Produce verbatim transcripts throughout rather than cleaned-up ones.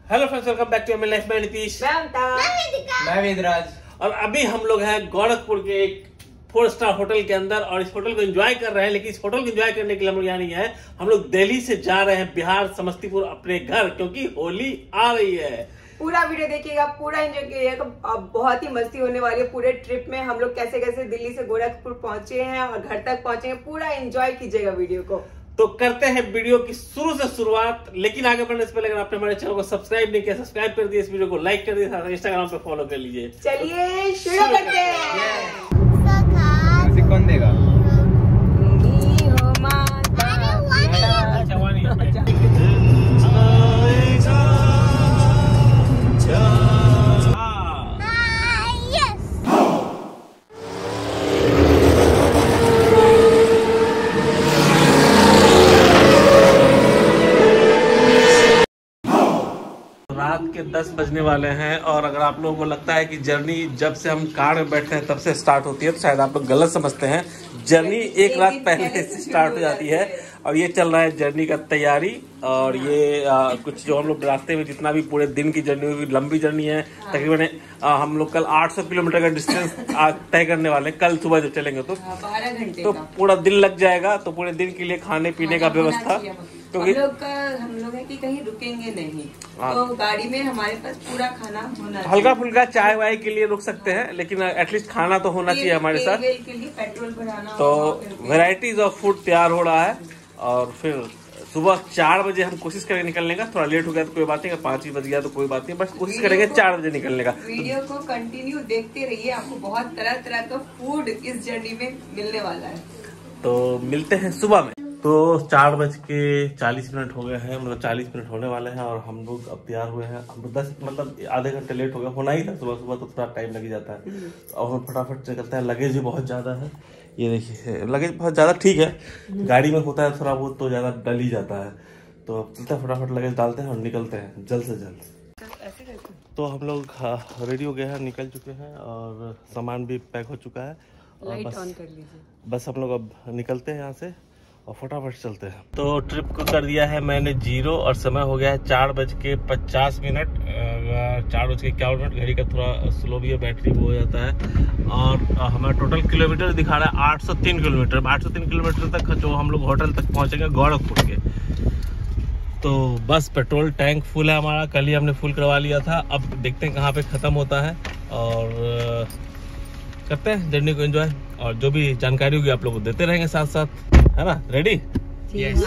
Hello friends, welcome back to M L life. मैं नीतीश, मैं विदराज। और अभी हम लोग हैं गोरखपुर के एक फोर स्टार होटल के अंदर और इस होटल को एंजॉय कर रहे हैं। लेकिन इस होटल को एंजॉय करने के लिए हम लोग यहाँ नहीं है, हम लोग दिल्ली से जा रहे हैं बिहार समस्तीपुर अपने घर, क्योंकि होली आ रही है। पूरा वीडियो देखिएगा, पूरा एंजॉय कीजिएगा। अब बहुत ही मस्ती होने वाली है पूरे ट्रिप में। हम लोग कैसे कैसे दिल्ली से गोरखपुर पहुंचे हैं और घर तक पहुंचे हैं, पूरा एंजॉय कीजिएगा वीडियो को। तो करते हैं वीडियो की शुरू से शुरुआत। लेकिन आगे बढ़ने से पहले अगर आपने हमारे चैनल को सब्सक्राइब नहीं किया, सब्सक्राइब कर दिए, इस वीडियो को लाइक कर दिए, इंस्टाग्राम पे फॉलो कर लीजिए। चलिए शुरू करते हैं। कौन देगा? रात के दस बजने वाले हैं और अगर आप लोगों को लगता है कि जर्नी जब से हम कार में बैठते हैं तब से स्टार्ट होती है, तो शायद आप लोग गलत समझते हैं। जर्नी एक रात पहले से स्टार्ट हो जाती है और ये चल रहा है जर्नी का तैयारी। और ये आ, कुछ जो हम लोग रास्ते में जितना भी पूरे दिन की जर्नी हुई, लंबी जर्नी है तकरीबन। हम लोग कल आठ सौ किलोमीटर का डिस्टेंस तय करने वाले हैं। कल सुबह जब चलेंगे तो बारह घंटे तो पूरा दिन लग जाएगा। तो पूरे दिन के लिए खाने पीने का व्यवस्था, क्योंकि हम लोग का हम लोग है कि कहीं रुकेंगे नहीं, तो गाड़ी में हमारे पास पूरा खाना होना, हल्का फुल्का चाय वाय के लिए रुक सकते हैं, लेकिन एटलीस्ट खाना तो होना चाहिए हमारे साथ। के लिए पेट्रोल भराना, तो वेराइटीज ऑफ फूड तैयार हो रहा है। और फिर सुबह चार बजे हम कोशिश करेंगे निकलने का। थोड़ा लेट हो गया तो कोई बात नहीं, पाँच ही बज गया तो कोई बात नहीं, बस कोशिश करेंगे चार बजे निकलने का। वीडियो को कंटिन्यू देखते रहिए, आपको बहुत तरह तरह का फूड इस जर्नी में मिलने वाला है। तो मिलते हैं सुबह में। तो चार बज के चालीस मिनट हो गए हैं, मतलब चालीस मिनट होने वाले हैं और हम लोग अब तैयार हुए हैं। हम लोग दस मतलब आधे घंटे लेट हो गया, होना ही था। सुबह सुबह तो थोड़ा टाइम लग जाता है और हम फटाफट निकलते हैं। लगेज भी बहुत ज्यादा है, ये देखिए लगेज बहुत ज्यादा। ठीक है, गाड़ी में होता है थोड़ा बहुत तो ज्यादा डल ही जाता है। तो चलते हैं, फटाफट लगेज डालते हैं और निकलते हैं जल्द से जल्द। तो हम लोग रेडी हो गए हैं, निकल चुके हैं और सामान भी पैक हो चुका है। और बस ऑन कर लीजिए। बस हम लोग अब निकलते हैं यहाँ से और फटाफट चलते हैं। तो ट्रिप को कर दिया है मैंने जीरो और समय हो गया है चार बज के पचास मिनट चार बज के इक्यावन मिनट। घड़ी का थोड़ा स्लो भी है, बैटरी वो हो जाता है। और हमारा टोटल किलोमीटर दिखा रहा है आठ सौ तीन किलोमीटर। आठ सौ तीन किलोमीटर तक जो हम लोग होटल तक पहुंचेंगे गोरखपुर के। तो बस पेट्रोल टैंक फुल है हमारा, कल ही हमने फुल करवा लिया था। अब देखते हैं कहाँ पे ख़त्म होता है और करते हैं जर्नी को एंजॉय। और जो भी जानकारी होगी आप लोग को देते रहेंगे साथ साथ, है ना? रेडी? yes.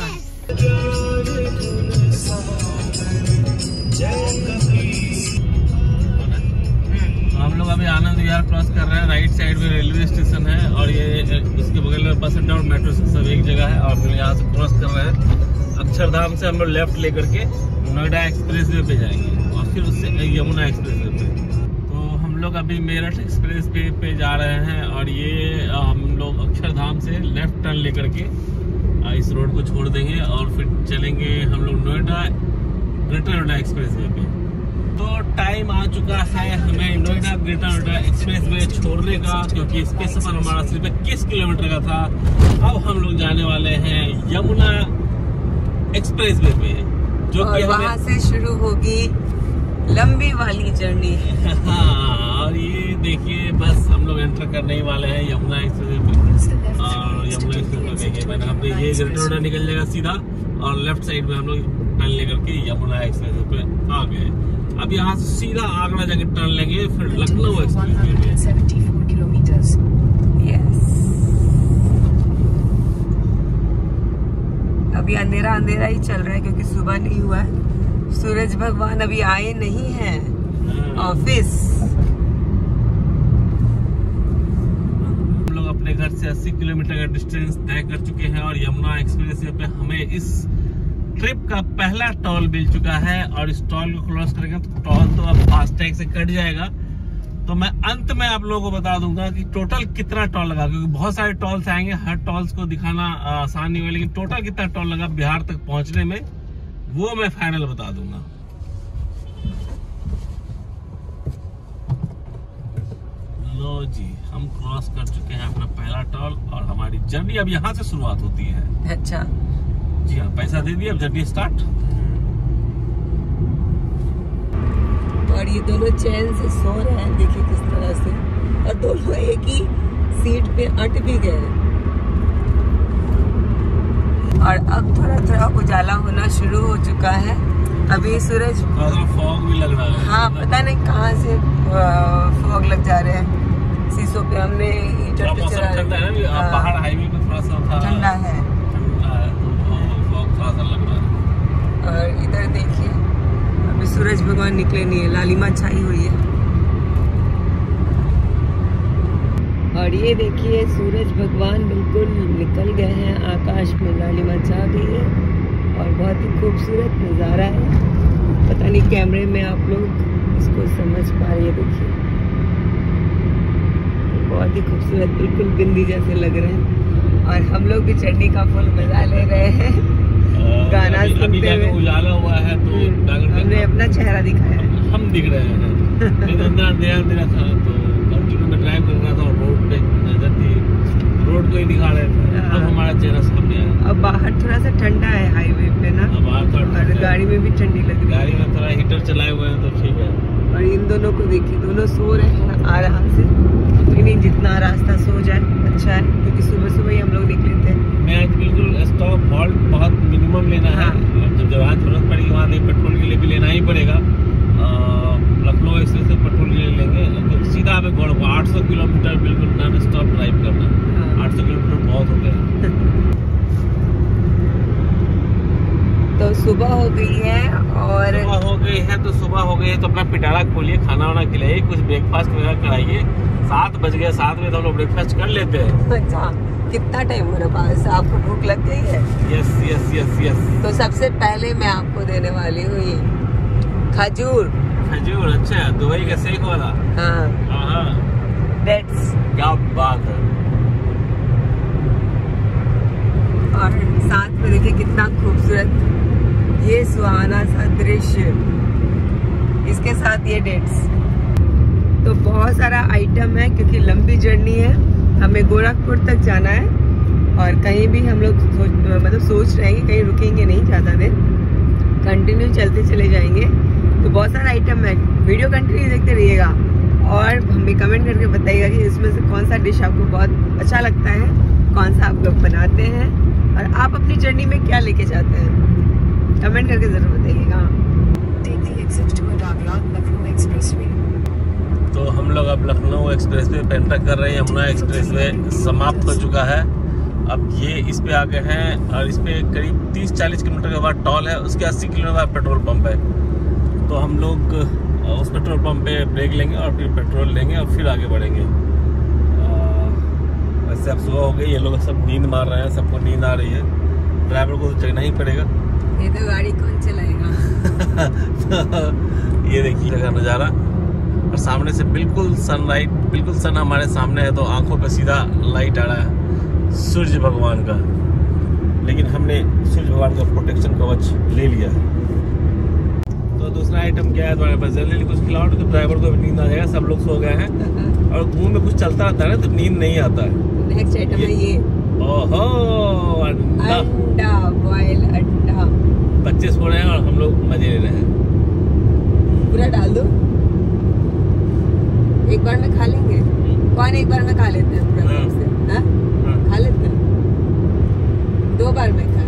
हम लोग अभी आनंद विहार क्रॉस कर रहे हैं। राइट साइड में रेलवे स्टेशन है और ये उसके बगल में बस अड्डा और मेट्रो सब एक जगह है। और हम लोग यहाँ से क्रॉस कर रहे हैं। अक्षरधाम से हम लोग लेफ्ट लेकर के नोएडा एक्सप्रेस वे पे जाएंगे और फिर उससे यमुना एक्सप्रेस वे पे। लोग अभी मेरठ एक्सप्रेस वे पे जा रहे हैं और ये हम लोग अक्षरधाम से लेफ्ट टर्न लेकर के इस रोड को छोड़ देंगे और फिर चलेंगे हम लोग Noida Greater Noida expressway पे। तो टाइम आ चुका है हमें Noida Greater Noida expressway छोड़ने का, क्योंकि इसके सफर हमारा सिर्फ इक्कीस किलोमीटर का था। अब हम लोग जाने वाले हैं यमुना एक्सप्रेस वे पे, जो कि वहाँ से शुरू होगी लंबी वाली जर्नी। हाँ, और ये देखिए बस हम लोग एंटर करने ही वाले हैं यमुना एक्सप्रेस पे। और यमुना एक्सप्रेस पे देखिए मैंने हमने ये ग्रेटर नोएडा निकल जाएगा सीधा और लेफ्ट साइड में हम लोग टर्न लेकर के यमुना एक्सप्रेस पे आ गए। अब यहाँ से सीधा आगरा जाके टर्न लेंगे, फिर लखनऊ एक्सप्रेस पे। अभी अंधेरा अंधेरा ही चल रहा है क्योंकि सुबह नहीं हुआ है। सूरज भगवान अभी आए नहीं हैं ऑफिस। हम लोग अपने घर से अस्सी किलोमीटर का डिस्टेंस तय कर चुके हैं और यमुना एक्सप्रेस वे पे हमें इस ट्रिप का पहला टोल मिल चुका है। और इस टोल को क्रॉस करेंगे तो टोल तो अब फास्टैग से कट जाएगा। तो मैं अंत में आप लोगों को बता दूंगा कि टोटल कितना टोल लगा, क्योंकि बहुत सारे टोल्स आएंगे, हर टोल्स को दिखाना आसान नहीं हुआ, लेकिन टोटल कितना टोल लगा बिहार तक पहुंचने में वो मैं फाइनल बता दूंगा। लो जी, हम क्रॉस कर चुके हैं अपना पहला टोल और हमारी जर्नी अब यहाँ से शुरुआत होती है। अच्छा जी हाँ, पैसा दे दिए, अब जर्नी स्टार्ट। ये दोनों चैन से सो रहे हैं, देखिए किस तरह से, और दोनों एक ही सीट पे अट भी गए हैं। और अब थोड़ा थोड़ा उजाला होना शुरू हो चुका है। अभी सूरज फॉग भी लग रहा है। हाँ, पता नहीं कहाँ से फॉग लग जा रहे हैं। शीशों पे हमने हीटर पे चला ठंडा है ना, पहाड़ हाईवे पे थोड़ा सा ठंडा है, ठंडा है तो फॉग थोड़ा सा लग रहा है। और इधर देखिए अभी सूरज भगवान निकले नहीं है, लालिमा छाई हुई है। और ये देखिए सूरज भगवान बिल्कुल निकल गए हैं, आकाश में लालिमा छा गई है और बहुत ही खूबसूरत नज़ारा है। पता नहीं कैमरे में आप लोग इसको समझ पा रहे हैं, देखिए बहुत ही खूबसूरत, बिल्कुल बिंदी जैसे लग रहे हैं। और हम लोग भी चढ़ने का फुल मजा ले रहे हैं, गाना सुनते हुए। उजाला हुआ है तो हमने अपना चेहरा दिखाया है, हम दिख रहे हैं। अंदर अंधेरा अंधेरा था तो कंटिन्यू में ड्राइव कर रहा था और रोड पे नजर थी, रोड को ही दिखा रहे थे। अब हमारा चेहरा सामने आया। अब बाहर थोड़ा सा ठंडा है हाईवे पे ना, और गाड़ी में भी ठंडी लग रही है। गाड़ी में थोड़ा हीटर चलाए हुए हैं तो ठीक है। और इन दोनों को देखिए, दोनों सो रहे हैं आराम से, लेकिन जितना रास्ता सो जाए अच्छा है, क्योंकि सुबह सुबह ही हम लोग निकले थे। मैं आज बिल्कुल स्टॉप हॉल्ट बहुत मिनिमम लेना है। जब जहाँ जरूरत पड़ेगी वहाँ पेट्रोल के लिए भी लेना ही पड़ेगा। लखनऊ एक्सप्रेस से पेट्रोल के लिए लेंगे तो सीधा हमें गौड़ को आठ सौ किलोमीटर बिल्कुल नॉन स्टॉप ड्राइव करना है। आठ सौ किलोमीटर बहुत हो गया। तो सुबह हो गई है, और सुबह हो गई है तो सुबह हो गई है तो अपना पिटारा खोलिए, खाना वाना खिलाइए, कुछ ब्रेकफास्ट वगैरह कराइए। सात बज गए, सात बजे तो हम लोग ब्रेकफास्ट कर लेते हैं। अच्छा, कितना टाइम मेरे पास, आपको भूख लग गई है? Yes yes yes yes. तो सबसे पहले मैं आपको देने वाली हूँ ये खजूर। खजूर? अच्छा, दुबई का सेक वाला। हाँ हाँ, डेट्स। क्या बात है। और साथ में देखिए कितना खूबसूरत ये सुहाना सा दृश्य, इसके साथ ये डेट्स। तो बहुत सारा आइटम है, क्योंकि लंबी जर्नी है, हमें गोरखपुर तक जाना है। और कहीं भी हम लोग सोच मतलब सोच रहे हैं कि कहीं रुकेंगे नहीं ज़्यादा देर, कंटिन्यू चलते चले जाएंगे। तो बहुत सारा आइटम है, वीडियो कंटिन्यू देखते रहिएगा। और हमें कमेंट करके बताइएगा कि इसमें से कौन सा डिश आपको बहुत अच्छा लगता है, कौन सा आप लोग बनाते हैं, और आप अपनी जर्नी में क्या लेके जाते हैं, कमेंट करके जरूर बताइएगा। तो हम लोग अब लखनऊ एक्सप्रेस वे पे एंटर कर रहे हैं। यमुना एक्सप्रेस वे समाप्त हो चुका है। अब ये इस पे आ गए हैं और इस पे करीब तीस चालीस किलोमीटर के बाद टोल है, उसके अस्सी किलोमीटर बाद पेट्रोल पंप है। तो हम लोग उस पेट्रोल पंप पे ब्रेक लेंगे और फिर पेट्रोल लेंगे और फिर आगे बढ़ेंगे। वैसे अब सुबह हो गई, ये लोग सब नींद मार रहे हैं, सबको नींद आ रही है। ड्राइवर को तो जगना ही पड़ेगा। ये तो गाड़ी कौन चलाएगा। तो ये देखिए जगह नज़ारा, और सामने से बिल्कुल सनलाइट, बिल्कुल सन हमारे सामने है, तो आंखों पे सीधा लाइट आ रहा है सूर्य भगवान का। लेकिन हमने सूर्य भगवान का प्रोटेक्शन कवच ले लिया है। तो दूसरा आइटम क्या है तुम्हारे पास? जल्दी कुछ खिलाओ तो ड्राइवर को भी नींद आ जाएगा। सब लोग सो गए हैं और मुंह में कुछ चलता रहता है ना, तो नींद नहीं आता है। नेक्स्ट आइटम है ये, ओहो, अंडा, अंडा बॉयल अंडा। बच्चे सो रहे हैं और हम लोग मजे ले रहे हैं। पूरा डाल दो, एक बार में खा लेंगे। कौन एक बार में खा लेते हैं पूरा? हाँ। से हाँ? हाँ। खा लेते हैं, दो बार में खाएं।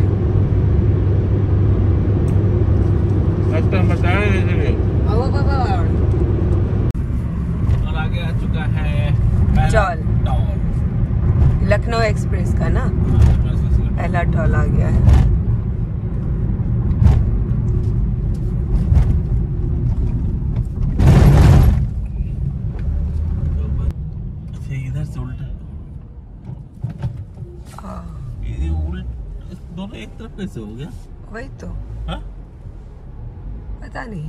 और आगे आ चुका है टॉल, लखनऊ एक्सप्रेस का ना पहला टॉल आ गया है। इधर से उल्टा, ये उल्ट, दोनों एक तरफ कैसे हो गया? वही तो, हाँ? पता नहीं,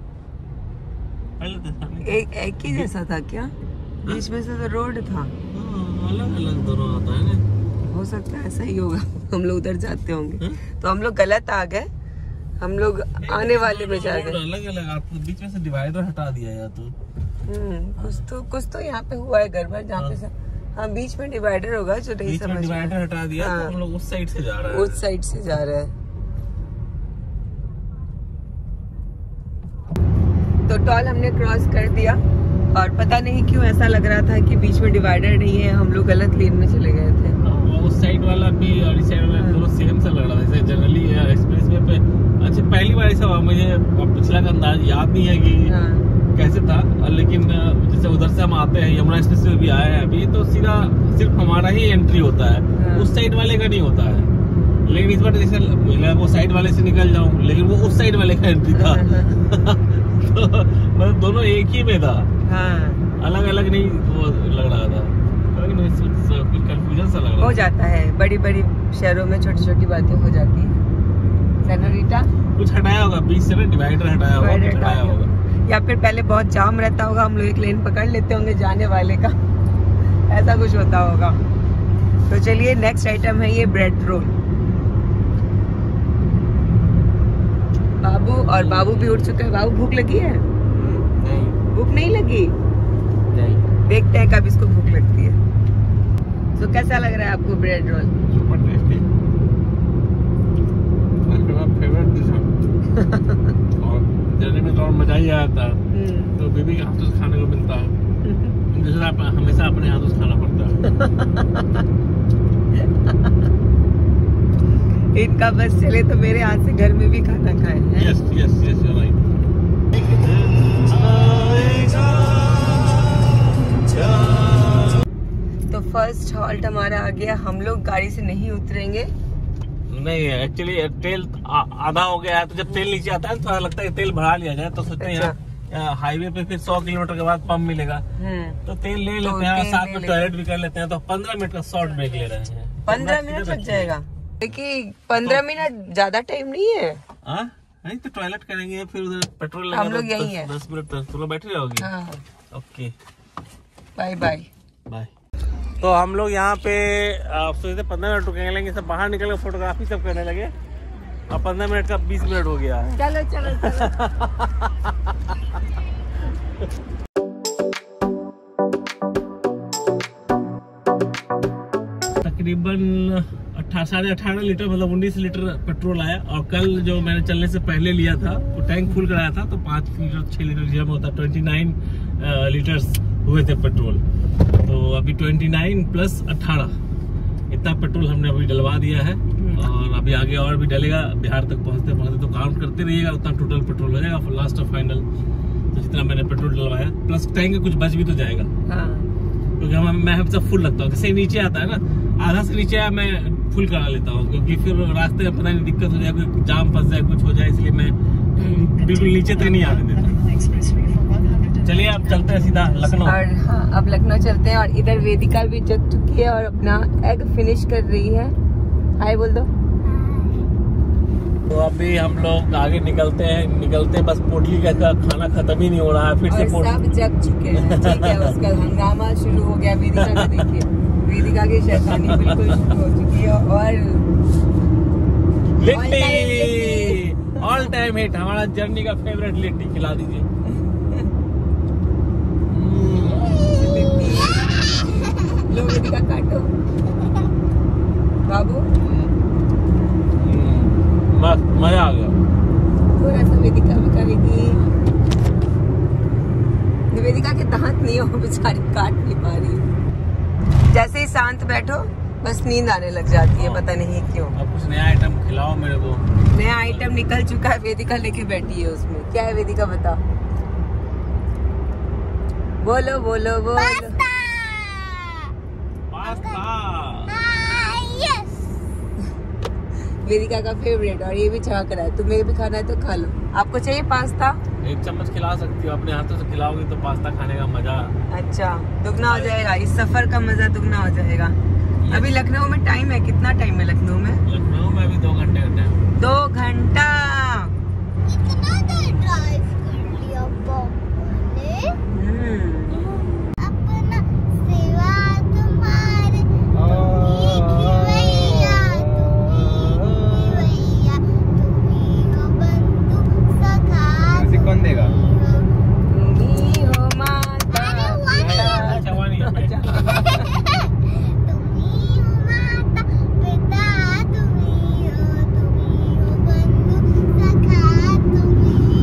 अलग एक एक ही जैसा था क्या? बीच में से तो रोड था। अलग अलग दोनों आता है ना, हो सकता है ऐसा ही होगा। हम लोग उधर जाते होंगे। हुँ? तो हम लोग गलत आ गए, हम लोग आने वाले में जा गए। अलग अलग आपको बीच में से डिवाइडर हटा दिया या तो हम्म कुछ तो कुछ तो यहाँ पे हुआ है गड़बड़, जहाँ पे से हाँ बीच में डिवाइडर होगा जो नहीं बीच में समझ डिवाइडर में। हटा दिया। हाँ। तो हम लोग उस साइड से जा रहे हैं, उस साइड से जा रहे हैं। तो टॉल हमने क्रॉस कर दिया और पता नहीं क्यों ऐसा लग रहा था कि बीच में डिवाइडर नहीं है, हम लोग गलत लेन में चले गए थे। उस साइड वाला भी और इस साइड वाला दोनों सेम सा लग रहा था। जैसे जनरली एक्सप्रेस वे पे अच्छा पहली बार ऐसा हुआ, मुझे पिछला का अंदाज याद नहीं है कि हाँ। कैसे था, लेकिन जैसे उधर से हम आते हैं यमुना एक्सप्रेस वे भी आए हैं अभी, तो सीधा सिर्फ हमारा ही एंट्री होता है, हाँ। उस साइड वाले का नहीं होता है। लेकिन इस बार जैसे मुझे वो साइड वाले से निकल जाऊं, लेकिन वो उस साइड वाले का एंट्री था। तो मतलब दोनों एक ही में था, हाँ। अलग अलग नहीं वो लग रहा था। कंफ्यूजन सा लग रहा हो जाता है, बड़ी बड़ी शहरों में छोटी छोटी बातें हो जाती है। सेनोरिटा कुछ हटाया होगा बीच से ना, डिवाइडर हटाया होगा, कुछ हटाया होगा, या फिर पहले बहुत जाम रहता होगा, हम लोग एक लेन पकड़ लेते होंगे जाने वाले का, ऐसा कुछ होता होगा। तो चलिए नेक्स्ट आइटम है ये ब्रेड रोल। बाबू और बाबू भी उठ चुके हैं। बाबू भूख लगी है? नहीं। भूख नहीं लगी? नहीं। देखते हैं कब इसको भूख लगती है। तो कैसा लग रहा है आपको bread roll? Super tasty, favourite dish है। और जर्नी में तो और मजा ही आता है, तो बीबी के हाथों से खाने को मिलता है, जिससे आप हमेशा अपने हाथों से खाना पड़ता है। इनका बस चले तो मेरे हाथ से घर में भी खाना खाए। Yes yes yes you right. तो फर्स्ट हॉल्ट हमारा आ गया, हम लोग गाड़ी से नहीं उतरेंगे। नहीं एक्चुअली तेल आधा हो गया है, तो जब तेल नीचे आता है थोड़ा लगता है तेल बढ़ा लिया जाए, तो सोचते हैं अच्छा। हाईवे पे फिर सौ किलोमीटर के बाद पंप मिलेगा, तो तेल ले लेते तो हैं और साथ में टॉयलेट भी कर लेते हैं, तो पंद्रह मिनट का शॉर्ट ब्रेक ले रहे हैं। पंद्रह मिनट लग जाएगा, लेकिन पंद्रह मिनट ज्यादा टाइम नहीं है। आ? नहीं तो टॉयलेट करेंगे, फिर उधर पेट्रोल हम लोग यही है, दस मिनट तक तो बैठे रहोगे। हाँ। Okay bye bye bye. तो हम लोग यहाँ पे सोचते पंद्रह मिनट रुकेंगे, लेकिन सब बाहर निकल के फोटोग्राफी सब करने लगे और पंद्रह मिनट का बीस मिनट हो गया है। चलो चलो चलो। तकरीबन अठारह साढ़े अठारह लीटर मतलब उन्नीस लीटर पेट्रोल आया, और कल जो मैंने चलने से पहले लिया था वो टैंक फुल कराया था, तो पाँच लीटर छः लीटर जम होता, ट्वेंटी नाइन लीटर्स हुए थे पेट्रोल। तो अभी उनतीस प्लस अठारह इतना पेट्रोल हमने अभी डलवा दिया है, और अभी आगे और भी डलेगा। बिहार तक पहुंचते पहुंचते तो काउंट करते रहिएगा, उतना टोटल पेट्रोल हो जाएगा लास्ट ऑफ फाइनल। तो जितना मैंने पेट्रोल डलवाया प्लस टैंक कुछ बच भी तो जाएगा, हाँ। क्योंकि हम मैं हमेशा फुल रखता हूँ, जैसे नीचे आता है ना, आधा से नीचे आया मैं फुल करा लेता हूँ, क्योंकि फिर रास्ते में पता नहीं दिक्कत हो जाए, कोई जाम फंस जाए, कुछ हो जाए, इसलिए मैं बिल्कुल नीचे तक नहीं आने देता। चलिए अब चलते हैं सीधा लखनऊ। और हाँ, अब लखनऊ चलते हैं, और इधर वेदिका भी जग चुकी है और अपना एग फिनिश कर रही है। हाय बोल दो। तो अभी हम लोग आगे निकलते हैं, निकलते बस पोटली का खाना खत्म ही नहीं हो रहा है, फिर से सब जग चुके हैं, ठीक है। उसका हंगामा शुरू हो गया। वेदिका का देखिए, वेदिका की शैतानी बिल्कुल शुरू हो चुकी है। और लिट्टी ऑल टाइम हिट, हमारा जर्नी का फेवरेट लिट्टी खिला दीजिए। लो वेदिका काटो बाबू, मस्त मजा आ गया। थोड़ा सा वेदिका भी करेगी। वेदिका के दांत नहीं हो, बेचारी काट नहीं पा रही। जैसे ही शांत बैठो बस नींद आने लग जाती है, पता नहीं क्यों। अब कुछ नया आइटम खिलाओ मेरे को। नया आइटम निकल चुका है, वेदिका लेके बैठी है उसमें। क्या है वेदिका, बता। बोलो बोलो बोलो। वेदिका का फेवरेट, और ये भी छाक रहा है। तुम्हें भी खाना है तो खा लो। आपको चाहिए पास्ता? एक चम्मच खिला सकती हो, अपने हाथों से खिलाओगी तो पास्ता खाने का मजा अच्छा दुगना हो जाएगा, इस सफर का मजा दुगना हो जाएगा। अभी लखनऊ में टाइम है, कितना टाइम है लखनऊ में? लखनऊ में अभी दो घंटे का टाइम। दो घंटा कितना देर ड्राइव कर लिया पापा ने? अपना सेवा तुम्हारे कौन देगा? तुम्ही हो माता पिता। तुम्ही हो माता पिता, तुम्ही हो तुम्ही हो बंधु सखा, तुम्ही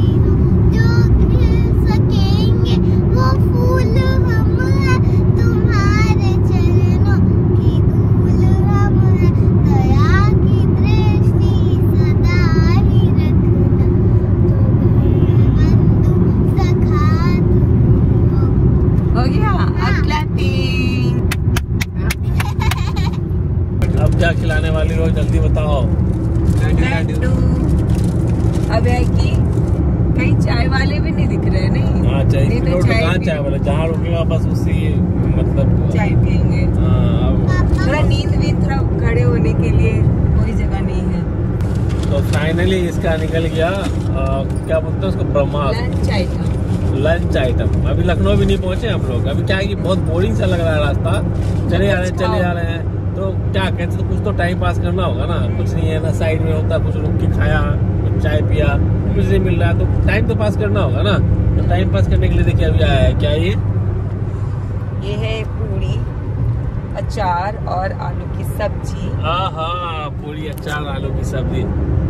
क्या खिलाने वाली लोग जल्दी बताओ। लड्डू। अब है कि कहीं चाय वाले भी नहीं दिख रहे नहीं। हाँ चाय नहीं तो रोड पे चाय कहाँ पी- चाय वाले, जहाँ रुकेगा बस उसी मतलब चाय पियेंगे। हाँ, अब- थोड़ा नींद भी थोड़ा खड़े होने के लिए कोई जगह नहीं है। तो फाइनली इसका निकल गया आ, क्या बोलते हैं उसको, Brahmastra lunch item. Lunch item. अभी लखनऊ भी नहीं पहुंचे हम लोग। अभी क्या है कि बहुत बोरिंग सा लग रहा है रास्ता, चले आ रहे हैं चले आ रहे हैं। तो क्या कहते, तो कुछ तो टाइम पास करना होगा ना, कुछ नहीं है ना साइड में होता, कुछ रुक के खाया, कुछ चाय पिया, कुछ नहीं मिल रहा है तो टाइम तो पास करना होगा ना। तो टाइम पास करने के लिए देखिए अभी आया है क्या ये ये है पूरी, अचार और आलू की सब्जी। हाँ हाँ, पूरी अचार आलू की सब्जी।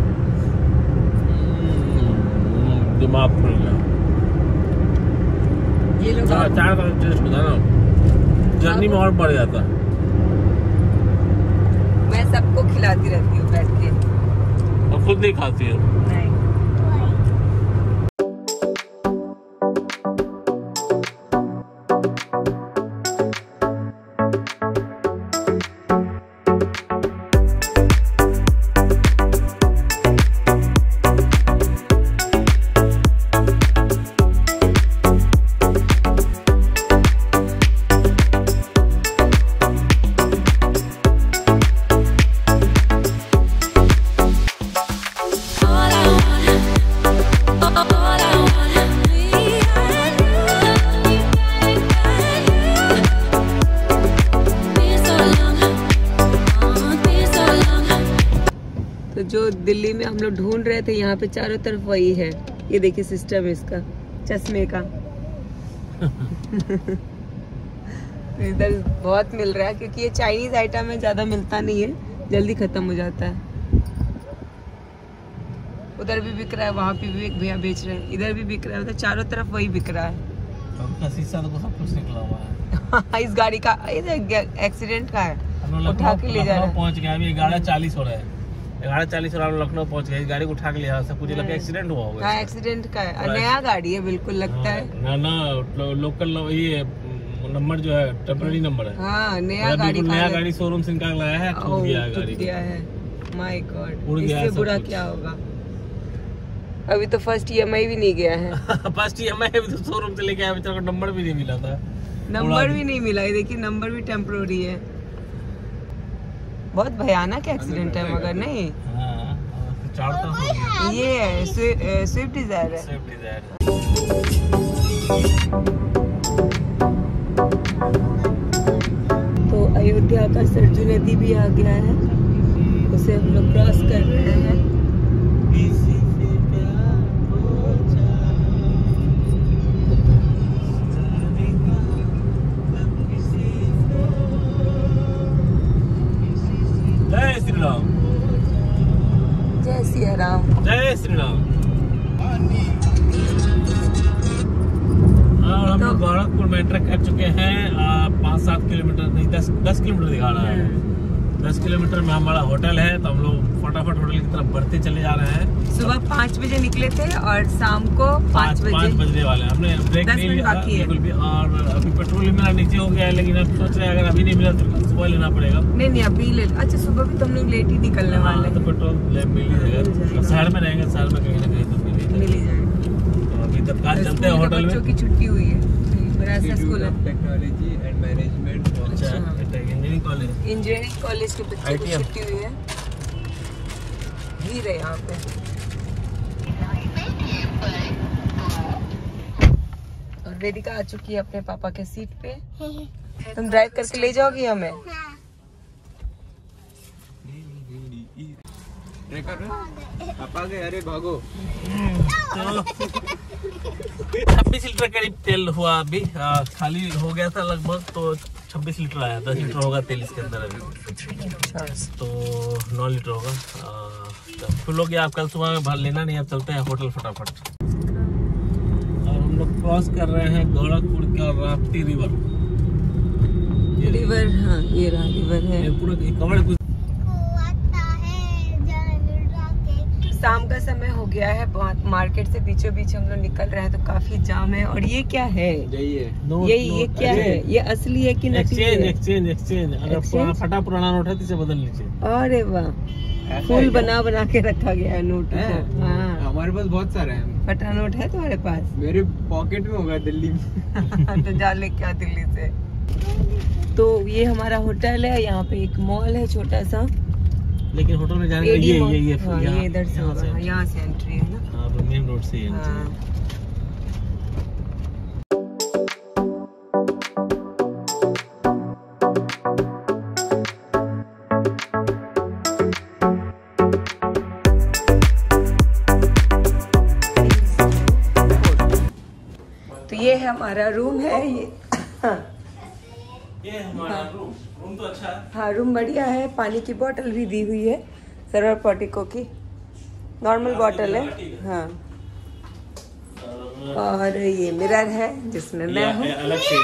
हम्म, दिमाग खुल गया। ये लोग हाँ, अचार का टेस्ट बता ना, जर्नी में और बढ़ जाता है। मैं सबको खिलाती रहती हूँ बैठ के। और खुद नहीं खाती है। नहीं। तो जो दिल्ली में हम लोग ढूंढ रहे थे यहाँ पे चारों तरफ वही है। ये देखिए सिस्टम इसका चश्मे का। तो इधर बहुत मिल रहा है क्योंकि ये चाइनीज आइटम है, ज्यादा मिलता नहीं है, जल्दी खत्म हो जाता है। उधर भी बिक रहा है, वहाँ पे भी एक भैया बेच रहे हैं, इधर भी बिक रहा है, उधर चारों तरफ वही बिक रहा है। तो शीशा तो सब कुछ निकला हुआ है। इस गाड़ी का एक्सीडेंट का है, हम लोग उठा के ले जा रहा लखनऊ है। पहुंच गया। अभी ग्यारह चालीस हो रहा है, ग्यारह चालीस हो रहा है, लखनऊ पहुंच गया। इस गाड़ी को उठा के लिया, सब कुछ लगा एक्सीडेंट हुआ होगा। हाँ एक्सीडेंट का है, और नया गाड़ी है बिल्कुल लगता है। ना ना लो, लोकल ये नंबर जो है टेम्पररी नंबर है। हाँ नया मतलब गाड़ी बिल्कुल का नया है। गाड़ी शोरूम से निकाल लाया है, टूट ओह, गया है टूट गाड़ी। गया है। माय गॉड, उड़ गया है इससे सब बुरा कुछ। क्या होगा। अभी तो फर्स्ट ईएमआई भी नहीं गया है। फर्स्ट ईएमआई भी तो शोरूम से लेके आया, अभी तक नंबर भी नहीं मिला था। नंबर भी नहीं मिला, ये देखिए नंबर भी टेम्पररी है। बहुत भयानक एक्सीडेंट है मगर नहीं। हाँ, चार तो हो गया। ये है स्विफ्ट डिजायर है। Swift Dzire. तो अयोध्या का सरजू नदी भी आ गया है, उसे हम लोग क्रॉस कर रहे हैं। जय श्री राम, जय सिया राम। जय श्री राम। और हम लोग गोरखपुर में एंटर कर चुके हैं। पाँच सात किलोमीटर नहीं, दस दस किलोमीटर दिखा रहा है। दस किलोमीटर में हमारा होटल है, तो हम लोग फटाफट होटल की तरफ बढ़ते चले जा रहे हैं। सुबह पाँच बजे निकले थे और शाम को पाँच बजे पाँच बजने वाले हैं। हमने ब्रेक दस नहीं मिनट लिया बाकी है। बिल्कुल भी। और अभी पेट्रोल भी मेरा नीचे हो गया है, लेकिन अब सोच रहे हैं अगर अभी नहीं मिला तो सुबह लेना पड़ेगा। नहीं नहीं अभी ले। अच्छा सुबह भी तो हम लोग लेट ही निकलने वाले हाँ, तो हैं। पेट्रोल ले मिल ही जाएगा। शहर में रहेंगे, शहर में कहीं ना कहीं तो मिल ही मिल ही जाएगा। जाएगा। तो अभी तत्काल चलते हैं स्कूल के होटल बच्चों में। की छुट्टी हुई है, बड़ा सा स्कूल है। Technology and management. अच्छा, इंजीनियरिंग कॉलेज। इंजीनियरिंग कॉलेज के बच्चों की आई टी एम। छुट्टी हुई है। भीड़ है यहाँ पे। और वेदिका आ चुकी है अपने पापा के सीट पे। तुम ड्राइव करके ले जाओगी हमें? पापा के अरे भागो। छब्बीस लीटर करीब तेल हुआ अभी। आ, खाली हो गया था लगभग, तो छब्बीस लीटर आया। दस लीटर होगा तेल इसके अंदर अभी, तो नौ लीटर होगा। तो फुल हो गया। आप कल सुबह में भर लेना नहीं। अब चलते हैं होटल फटाफट। और हम लोग क्रॉस कर रहे हैं गोरखपुर का राप्ती रिवर। ये रिवर, हाँ ये रहा रिवर है। ये पूरा कवर कुछ को आता है जान के। शाम का समय हो गया है, मार्केट से बीचों बीच हम लोग निकल रहे हैं तो काफी जाम है। और ये क्या है? यही है ये ये क्या है? ये असली है कि नकली है? एक्सचेंज एक्सचेंज अगर पुराना फटा पुराना नोट है तो इसे बदल लीजिए। अरे वाह, फूल बना बना के रखा गया है नोट को। हाँ, हमारे पास बहुत सारे हैं। फटा नोट है तुम्हारे पास? मेरे पॉकेट में होगा दिल्ली में। तो जा लेके आ दिल्ली से। तो ये हमारा होटल है, यहाँ पे एक मॉल है छोटा सा, लेकिन होटल में जाने के लिए ये ये ये हाँ, ये इधर से होगा, यहाँ से एंट्री है ना। हाँ, मेन रोड से ही एंट्री है। तो ये हमारा रूम है। ये ये हमारा रूम रूम तो अच्छा है। हाँ, रूम बढ़िया है। पानी की बोतल भी दी हुई है, सरवर पोटिको की नॉर्मल बोतल है। हाँ, और ये मिरर है जिसमें मैं हूँ। अलग से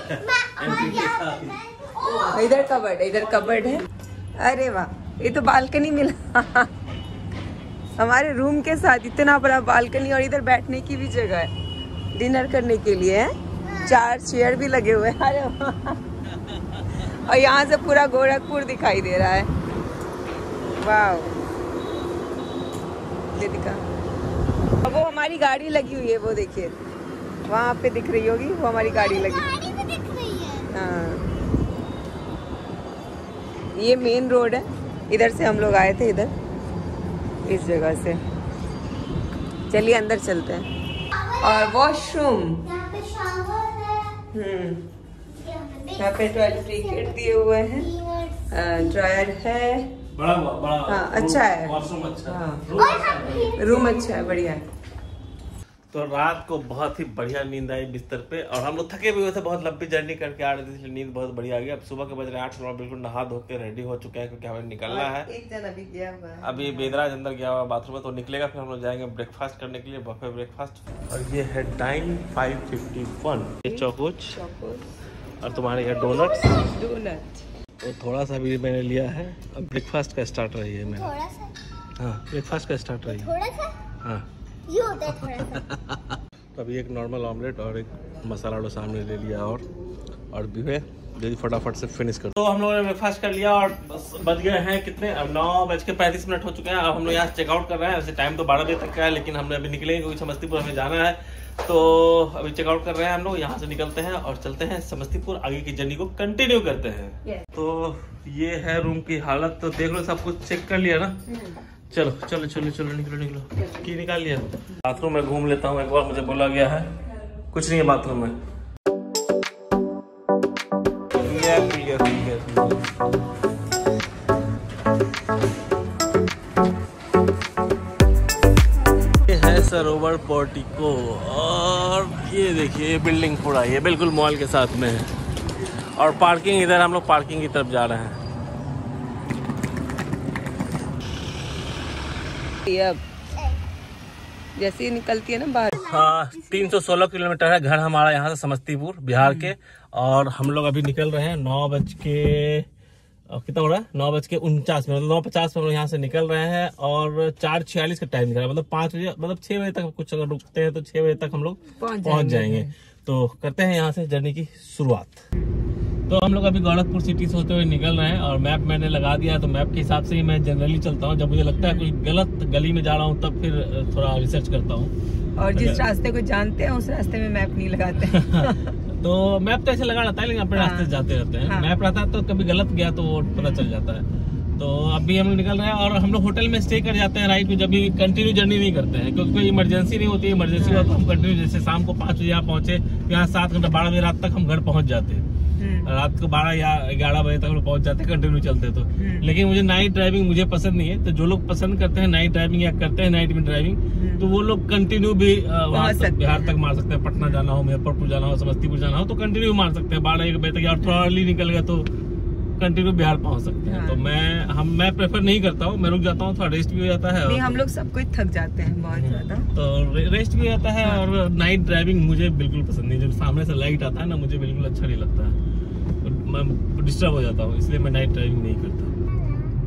इधर कबर्ड है, इधर कबर्ड है। अरे वाह, ये तो बालकनी मिला हमारे रूम के साथ। इतना बड़ा बालकनी और इधर बैठने की भी जगह है, डिनर करने के लिए है। चार चेयर भी लगे हुए हैं। अरे वाह, और यहाँ से पूरा गोरखपुर दिखाई दे रहा है। वाह, ये दिखा। अब वो हमारी गाड़ी लगी हुई है, वो देखिए वहाँ पे दिख रही होगी, वो हमारी गाड़ी लगी। गाड़ी भी दिख रही है। हाँ, ये मेन रोड है, इधर से हम लोग आए थे, इधर इस जगह से। चलिए अंदर चलते हैं। और वॉशरूम, यहाँ पे शावर है। हम्म, यहाँ यहाँ पे टॉयलेट दिए हुए हैं, पे ड्रायर है। बड़ा बड़ा हाँ, अच्छा है। वॉशरूम अच्छा है। हाँ, रूम अच्छा है। रूम अच्छा है, बढ़िया है। तो रात को बहुत ही बढ़िया नींद आई बिस्तर पे, और हम लोग थके भी हुए थे, बहुत लंबी जर्नी करके आ रहे थे, इसलिए नींद बहुत बढ़िया आ गई। अब सुबह के बज रहे आठ, बिल्कुल नहा धो के रेडी हो चुके हैं क्योंकि हमें निकलना है। एक जन अभी गया हुआ है, अभी बेदराज अंदर गया हुआ बाथरूम में, तो निकलेगा, फिर हम लोग जाएंगे ब्रेकफास्ट करने के लिए, बफे ब्रेकफास्ट। और ये है टाइम फाइव फिफ्टी वन। ये चौकोच और तुम्हारे यहाँ डोनट्स डोनट। तो थोड़ा सा भी मैंने लिया है। अब ब्रेकफास्ट का स्टार्ट रही है मेरा। थोड़ा सा हाँ, ब्रेकफास्ट का स्टार्ट रही है। थोड़ा सा हाँ, ये होता है थोड़ा सा। तो अभी एक नॉर्मल ऑमलेट और एक मसाला डो सामने ले लिया, और और भी है, जल्दी फटाफट से फिनिश कर। तो हम लोगों ने ब्रेकफास्ट कर लिया और बस बज गए हैं कितने, अब नौ बज के पैंतीस मिनट हो चुके हैं। अब हम लोग यहाँ चेकआउट कर रहे हैं। वैसे टाइम तो बारह बजे तक का है, लेकिन हमने अभी निकलेंगे क्योंकि समस्तीपुर हमें जाना है। तो अभी चेकआउट कर रहे हैं हम लोग, यहाँ से निकलते हैं और चलते हैं समस्तीपुर, आगे की जर्नी को कंटिन्यू करते हैं। yes. तो ये है रूम की हालत, तो देख लो, सब कुछ चेक कर लिया ना। चलो चलो चलो चलो निकलो निकलो। की निकाल लिया। बाथरूम में घूम लेता हूँ एक बार, मुझे बोला गया है। कुछ नहीं है बाथरूम में। Clear clear clear. ये है सरोवर पोर्टिको, और ये देखिए ये बिल्डिंग पूरा ये बिल्कुल मॉल के साथ में है। और पार्किंग, इधर हम लोग पार्किंग की तरफ जा रहे हैं। अब जैसे ही निकलती है ना बाहर। हाँ, तीन सौ सोलह किलोमीटर है घर हमारा यहाँ से समस्तीपुर बिहार के। और हम लोग अभी निकल रहे हैं नौ बज के कितना हो रहा है, नौ बज के उनचास मिनट, नौ पचास में हम लोग यहाँ से निकल रहे हैं। और चार छियालीस का टाइम दिख रहा है, मतलब पाँच बजे, मतलब छह बजे तक कुछ अगर रुकते हैं तो छह बजे तक हम लोग पहुँच जाएंगे। तो करते हैं यहाँ से जर्नी की शुरुआत। तो हम लोग अभी गोरखपुर सिटी से होते हुए निकल रहे हैं, और मैप मैंने लगा दिया है, तो मैप के हिसाब से ही मैं जनरली चलता हूँ। जब मुझे लगता है कोई गलत गली में जा रहा हूँ तब फिर थोड़ा रिसर्च करता हूँ। और जिस रास्ते को जानते हैं उस रास्ते में मैप नहीं लगाते। तो मैप तो ऐसे लगा रहता है, लेकिन अपने हाँ, रास्ते से जाते रहते हैं। हाँ। मैप रहता है तो कभी गलत गया तो वो पता चल जाता है। तो अभी हम लोग निकल रहे हैं, और हम लोग होटल में स्टे कर जाते हैं राइट में, जब भी कंटिन्यू जर्नी नहीं करते हैं, क्योंकि कोई इमरजेंसी नहीं होती है। इमरजेंसी हुआ तो हम कंटिन्यू, जैसे शाम को पाँच बजे यहाँ पहुंचे, यहाँ सात घंटा बारह बजे रात तक हम घर पहुंच जाते हैं। रात को बारह या ग्यारह बजे तक हम पहुंच जाते हैं कंटिन्यू चलते तो। लेकिन मुझे नाइट ड्राइविंग मुझे पसंद नहीं है। तो जो लोग पसंद करते हैं नाइट ड्राइविंग या करते हैं नाइट में ड्राइविंग, तो वो लोग कंटिन्यू भी वहाँ तक बिहार तक मार सकते हैं। पटना जाना हो, मुजफ्फरपुर जाना हो, समस्तीपुर जाना हो, तो कंटिन्यू मार सकते हैं बारह एक बजे तक, या थोड़ा अर्ली निकल गया तो कंटिन्यू बिहार पहुंच सकते हैं। तो मैं हम मैं प्रेफर नहीं करता हूँ, मैं रुक जाता हूँ, थोड़ा रेस्ट भी हो जाता है। नहीं, हम लोग सब कोई थक जाते हैं बहुत ज्यादा, तो रे, रेस्ट भी हो जाता है। और नाइट ड्राइविंग मुझे बिल्कुल पसंद नहीं, जब सामने से लाइट आता है ना, मुझे बिल्कुल अच्छा नहीं लगता है, मैं डिस्टर्ब हो जाता हूँ, इसलिए मैं नाइट ड्राइविंग नहीं करता।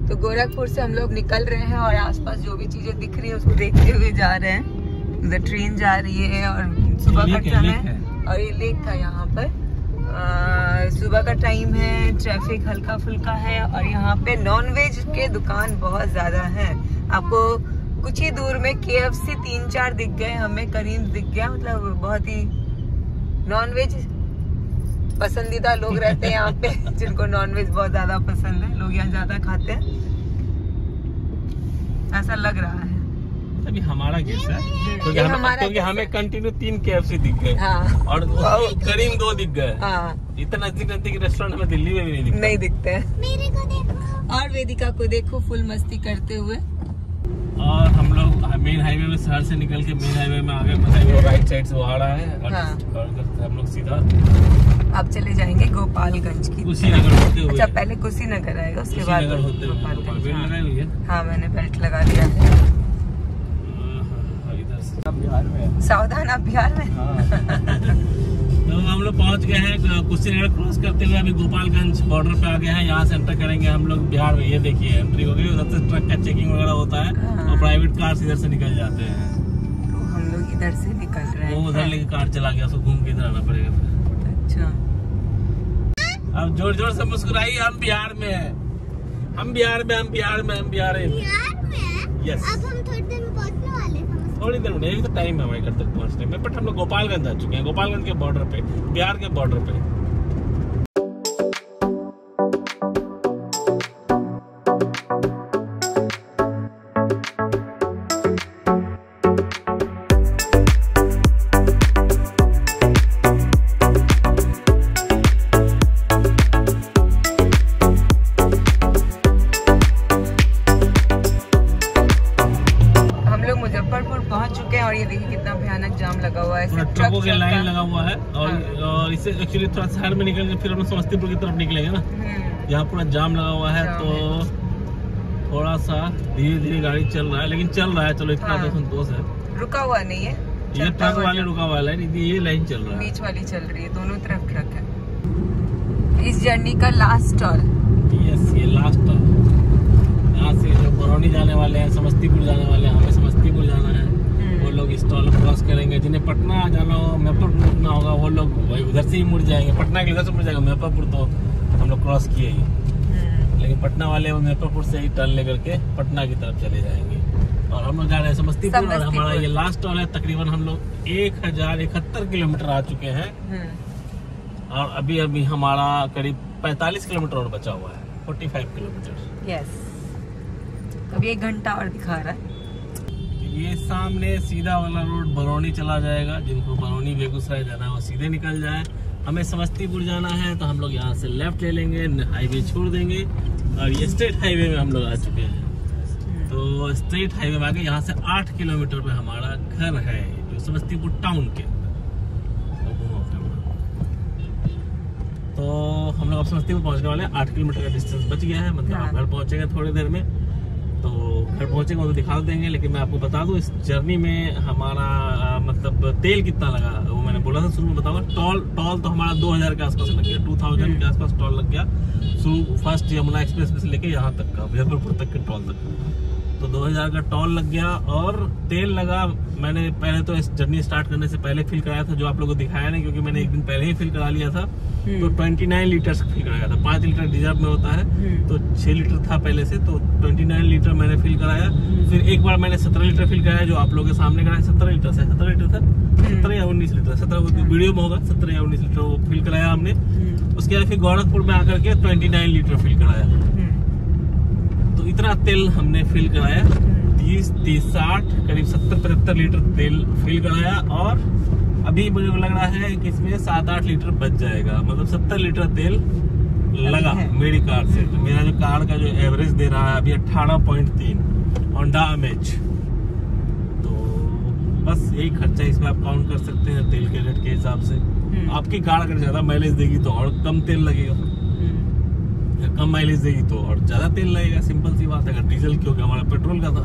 तो गोरखपुर से हम लोग निकल रहे हैं और आसपास जो भी चीजें दिख रही है उसको देखते हुए जा रहे हैं। उधर ट्रेन जा रही है और सुबह का समय और ये लेक था यहाँ पर। आ, सुबह का टाइम है, ट्रैफिक हल्का फुल्का है और यहाँ पे नॉनवेज के दुकान बहुत ज्यादा है। आपको कुछ ही दूर में केएफसी तीन चार दिख गए, हमें करीम दिख गया। मतलब बहुत ही नॉनवेज पसंदीदा लोग रहते हैं यहाँ पे जिनको नॉनवेज बहुत ज्यादा पसंद है, लोग यहाँ ज्यादा खाते हैं, ऐसा लग रहा है। अभी हमारा केस है क्योंकि हम, क्योंकि हमें कंटिन्यू तीन केएफसी दिख गए। हाँ। और करीम दो दिख गए। हाँ। इतना नजदीक नजदीक रेस्टोरेंट हमें दिल्ली में भी नहीं दिखते नहीं दिखते हैं। मेरे को देखो। और वेदिका को देखो फुल मस्ती करते हुए। और हम लोग मेन हाईवे में शहर से निकल के मेन हाईवे में आगे हाईवे राइट साइड से वो आ रहा है और, हाँ। और हम लोग सीधा अब चले जाएंगे गोपालगंज की। कुशीनगर होते हुए। अच्छा पहले कुशीनगर आएगा उसके बाद कुशीनगर होते हुए गोपालगंज। बेल्ट लगाई हुई है। हाँ मैंने बेल्ट लगा दिया है। इधर से अब बिहार में है। सावधान आप बिहार में। तो हम लोग पहुंच गए हैं कुशीनगर क्रॉस करते हुए। अभी गोपालगंज बॉर्डर पे आ गए हैं। यहाँ से एंटर करेंगे हम लोग बिहार में। ये देखिए एंट्री हो गई। उधर से ट्रक का चेकिंग वगैरह होता है। हाँ। और प्राइवेट कार इधर से निकल जाते हैं। तो हम लोग इधर से निकल रहे वो उधर हैं। लेके कार चला गया, उसको घूम के इधर आना पड़ेगा फिर। अच्छा अब जोर जोर से मुस्कुराइए। हम बिहार में हैं, हम बिहार में, हम बिहार में, हम बिहार में। बिहार में? यस। अब हम थोड़ी देर में पहुंचने वाले हैं। थोड़ी देर में, अभी तो टाइम है हमारे घर तक पहुंचने में। बट हम लोग गोपालगंज आ चुके हैं, गोपालगंज के बॉर्डर पे, बिहार के बॉर्डर पे। और ये देखिए कितना भयानक जाम लगा हुआ है। ट्रकों के लाइन लगा हुआ है और हाँ। और इससे एक्चुअली थोड़ा शहर में निकल के फिर हम समस्तीपुर की तरफ निकलेंगे ना, यहाँ पूरा जाम लगा हुआ है। तो थोड़ा सा धीरे धीरे गाड़ी चल रहा है, लेकिन चल रहा है। चलो इतना तो संतोष है। रुका हुआ नहीं है, ये ट्रक वाले रुका हुआ है, ये लाइन चल रहा है, बीच वाली चल रही है, दोनों तरफ ट्रक है। इस जर्नी का लास्ट स्टॉल। यस, ये लास्ट स्टॉल। यहाँ से जो बरौनी जाने वाले हैं, समस्तीपुर जाने वाले हैं, हमें समस्तीपुर जाना है, वो लोग स्टॉल क्रॉस करेंगे। जिन्हें पटना जाना हो, मुजफ्फरपुर रुकना होगा, वो लोग वही उधर से ही मुड़ जाएंगे। पटना के उधर से मुड़ जाएंगे। मुजफ्फरपुर तो हम लोग क्रॉस किए ही, लेकिन पटना वाले वो मुजफ्फरपुर से ही टर्न लेकर के पटना की तरफ चले जाएंगे। और हम लोग जा रहे हैं समस्तीपुर। और हमारा ये लास्ट स्टॉल है। तकरीबन हम लोग एक हजार इकहत्तर किलोमीटर आ चुके हैं और अभी अभी हमारा करीब पैंतालीस किलोमीटर और बचा हुआ है, पैंतालीस किलोमीटर। यस, अभी एक घंटा और दिखा रहा है। ये सामने सीधा वाला रोड बरौनी चला जाएगा। जिनको बरौनी बेगूसराय जाना है वो सीधे निकल जाए। हमें समस्तीपुर जाना है तो हम लोग यहाँ से लेफ्ट ले लेंगे, हाईवे छोड़ देंगे और ये स्ट्रेट हाईवे में हम लोग आ चुके हैं। तो स्ट्रेट हाईवे में आगे यहाँ से आठ किलोमीटर पे हमारा घर है, जो समस्तीपुर टाउन के। तो हम लोग अब समस्तीपुर पहुँचने वाले हैं। आठ किलोमीटर का डिस्टेंस बच गया है, मतलब आप घर पहुँचेंगे थोड़ी देर में। तो घर पहुंचेंगे तो दिखा देंगे, लेकिन मैं आपको बता दूं इस जर्नी में हमारा आ, मतलब तेल कितना लगा वो मैंने बोला था शुरू में बताऊंगा। टोल टोल तो हमारा दो हजार के आसपास लग गया, दो हजार के आसपास टोल लग गया। शुरू फर्स्ट यमुना एक्सप्रेस से लेके यहाँ तक का, मुजफ्फरपुर तक के टोल तक, तो दो हजार का टोल लग गया। और तेल लगा, मैंने पहले तो इस जर्नी स्टार्ट करने से पहले फिल कराया था, जो आप लोगों को दिखाया नहीं क्योंकि मैंने एक दिन पहले ही फिल करा लिया था। तो उनतीस लीटर फिल कराया था। पाँच लीटर रिजर्व में होता है, तो छह लीटर था पहले से, तो उनतीस लीटर मैंने फिल कराया। फिर एक बार मैंने सत्रह लीटर फिल कराया, जो आप लोगों के सामने कराया। सत्रह लीटर से सत्रह लीटर था, सत्रह या उन्नीस लीटर, सत्रह वीडियो में होगा, सत्रह या उन्नीस लीटर वो फिल कराया हमने। उसके बाद फिर गोरखपुर में आकर के उनतीस लीटर फिल कराया। तो इतना तेल हमने फिल कराया, तीस तीस साठ करीब सत्तर पचहत्तर लीटर तेल फिल कराया। और अभी मुझे लग रहा है कि इसमें सात आठ लीटर बच जाएगा, मतलब सत्तर लीटर तेल लगा मेरी कार से। तो मेरा जो कार का जो एवरेज दे रहा है अभी अठारह पॉइंट तीन होंडा अमेज। तो बस यही खर्चा इसमें आप काउंट कर सकते हैं तेल के रेट के हिसाब से। आपकी कार अगर ज्यादा माइलेज देगी तो और कम तेल लगेगा, कम माइलेज देगी तो और ज्यादा तेल लगेगा। सिंपल सी बात है। अगर डीजल क्योंकि हमारा पेट्रोल का था।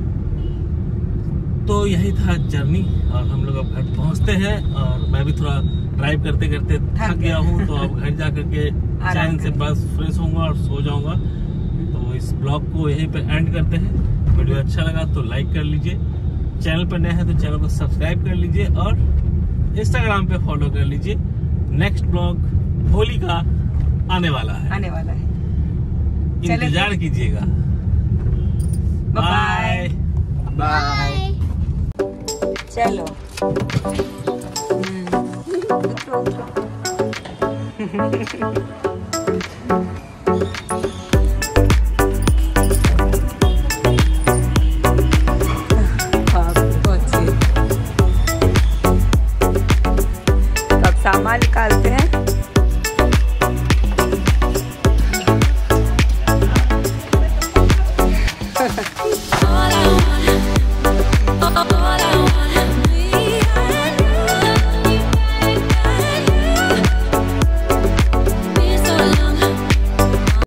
तो यही था जर्नी और हम लोग अब घर पहुंचते हैं। और मैं भी थोड़ा ड्राइव करते करते थक गया हूँ, तो अब घर जा करके चैन से बस फ्रेश होऊंगा और सो जाऊंगा। तो इस ब्लॉग को यहीं पे एंड करते हैं। वीडियो अच्छा लगा तो लाइक कर लीजिए, चैनल पर नए हैं तो चैनल को सब्सक्राइब कर लीजिए और इंस्टाग्राम पे फॉलो कर लीजिए। नेक्स्ट ब्लॉग होली का आने वाला है, आने वाला है। इंतजार कीजिएगा। Bye bye. चलो हम्म, उतरो, उतरो। हाँ, बहुत सही। तो अब सामान निकालते हैं।